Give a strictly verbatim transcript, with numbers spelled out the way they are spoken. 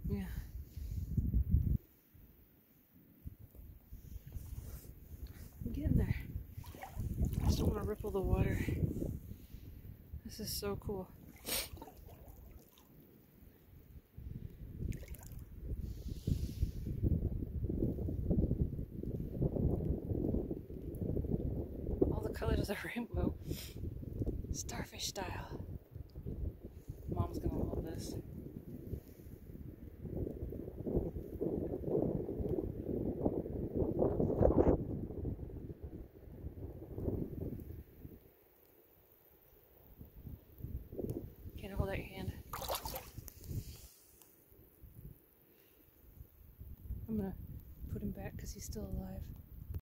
Yeah. I'm getting there. I just don't want to ripple the water. This is so cool. All the colors of the rainbow. Starfish style. Mom's gonna love this. Can I hold out your hand? I'm gonna put him back because he's still alive.